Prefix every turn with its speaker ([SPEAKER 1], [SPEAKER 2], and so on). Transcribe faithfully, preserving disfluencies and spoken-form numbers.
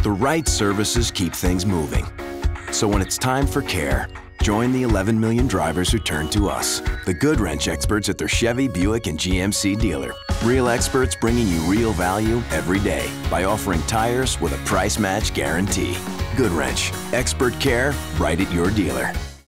[SPEAKER 1] The right services keep things moving. So when it's time for care, join the eleven million drivers who turn to us, the Goodwrench experts at their Chevy, Buick, and G M C dealer. Real experts bringing you real value every day by offering tires with a price match guarantee. Goodwrench, expert care right at your dealer.